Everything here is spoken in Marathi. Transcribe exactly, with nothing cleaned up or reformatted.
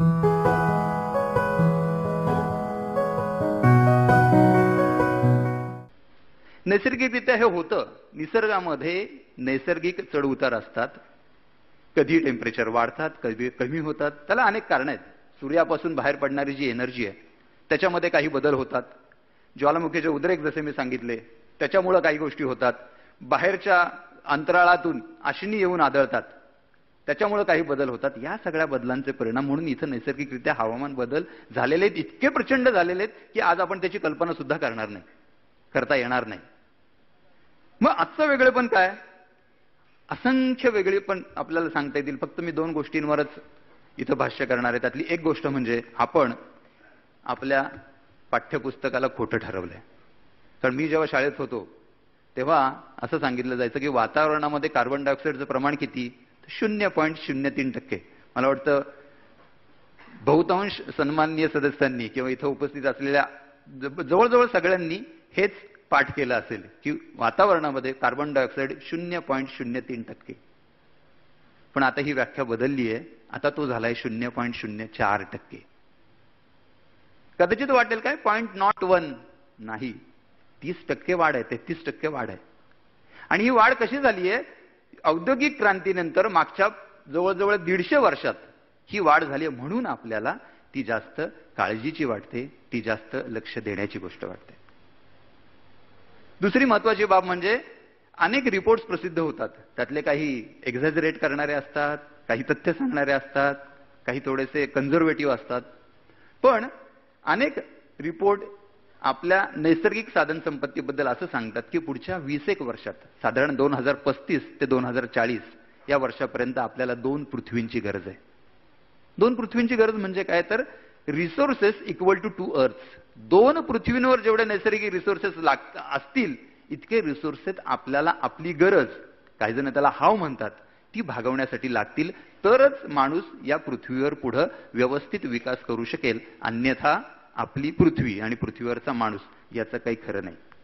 नैसर्गिकरित्या हे होतं. निसर्गामध्ये नैसर्गिक चढउतार असतात. कधी टेम्परेचर वाढतात, कधी कमी होतात. त्याला अनेक कारण आहेत. सूर्यापासून बाहेर पडणारी जी एनर्जी आहे त्याच्यामध्ये काही बदल होतात. ज्वालामुखीचे उद्रेक जसे मी सांगितले त्याच्यामुळे काही गोष्टी होतात. बाहेरच्या अंतराळातून अश्नी येऊन आदळतात त्याच्यामुळे काही बदल होतात. या सगळ्या बदलांचे परिणाम म्हणून इथं नैसर्गिकरित्या हवामान बदल झालेले आहेत, इतके प्रचंड झालेले आहेत की आज आपण त्याची कल्पना सुद्धा करणार नाही, करता येणार नाही. मग आजचं वेगळेपण काय? असंख्य वेगळेपण आपल्याला सांगता येतील. फक्त मी दोन गोष्टींवरच इथं भाष्य करणार आहे. त्यातली एक गोष्ट म्हणजे आपण आपल्या पाठ्यपुस्तकाला खोटं ठरवलंय. कारण मी जेव्हा शाळेत होतो तेव्हा असं सांगितलं जायचं की वातावरणामध्ये कार्बन डायऑक्साईडचं प्रमाण किती? शून्य पॉईंट शून्य तीन टक्के. मला वाटतं बहुतांश सन्माननीय सदस्यांनी किंवा इथं उपस्थित असलेल्या जवळजवळ सगळ्यांनी हेच पाठ केलं असेल की वातावरणामध्ये कार्बन डायऑक्साईड शून्य पॉईंट शून्य तीन टक्के. पण आता ही व्याख्या बदलली आहे. आता तो झालाय शून्य पॉईंट शून्य चार टक्के. कदाचित वाटेल काय पॉईंट नॉट वन नाही, तीस टक्के वाढ आहे, तेहतीस टक्के वाढ आहे. आणि ही वाढ कशी झाली आहे? औद्योगिक क्रांतीनंतर मागच्या जवळजवळ दीडशे वर्षात ही वाढ झाली आहे. म्हणून आपल्याला ती जास्त काळजीची वाटते, ती जास्त लक्ष देण्याची गोष्ट वाटते. दुसरी महत्वाची बाब म्हणजे अनेक रिपोर्ट्स प्रसिद्ध होतात. त्यातले काही एक्झॅजरेट करणारे असतात, काही तथ्य सांगणारे असतात, काही थोडेसे कन्झर्वेटिव्ह असतात. पण अनेक रिपोर्ट आपल्या नैसर्गिक साधन संपत्तीबद्दल असं सांगतात की पुढच्या वीस एक वर्षात साधारण दोन हजार पस्तीस ते दोन हजार चाळीस या वर्षापर्यंत आपल्याला दोन पृथ्वींची गरज आहे. दोन पृथ्वींची गरज म्हणजे काय? तर resources equal to two earths. दोन पृथ्वींवर जेवढे नैसर्गिक रिसोर्सेस लाग असतील इतके रिसोर्सेस आपल्याला आपली गरज, काही जण त्याला हाव म्हणतात, ती भागवण्यासाठी लागतील. तरच माणूस या पृथ्वीवर पुढे व्यवस्थित विकास करू शकेल. अन्यथा आपली पृथ्वी आणि पृथ्वीवरचा माणूस याचं काही खरं नाही.